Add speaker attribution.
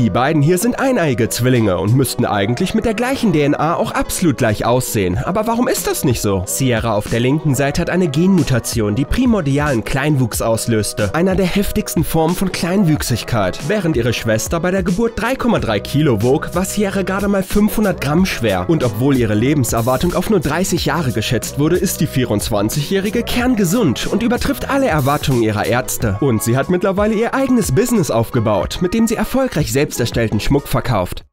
Speaker 1: Die beiden hier sind eineige Zwillinge und müssten eigentlich mit der gleichen DNA auch absolut gleich aussehen. Aber warum ist das nicht so? Sierra auf der linken Seite hat eine Genmutation, die primordialen Kleinwuchs auslöste, einer der heftigsten Formen von Kleinwüchsigkeit. Während ihre Schwester bei der Geburt 3,3 Kilo wog, war Sierra gerade mal 500 Gramm schwer. Und obwohl ihre Lebenserwartung auf nur 30 Jahre geschätzt wurde, ist die 24-Jährige kerngesund und übertrifft alle Erwartungen ihrer Ärzte. Und sie hat mittlerweile ihr eigenes Business aufgebaut, mit dem sie erfolgreich selbst erstellten Schmuck verkauft.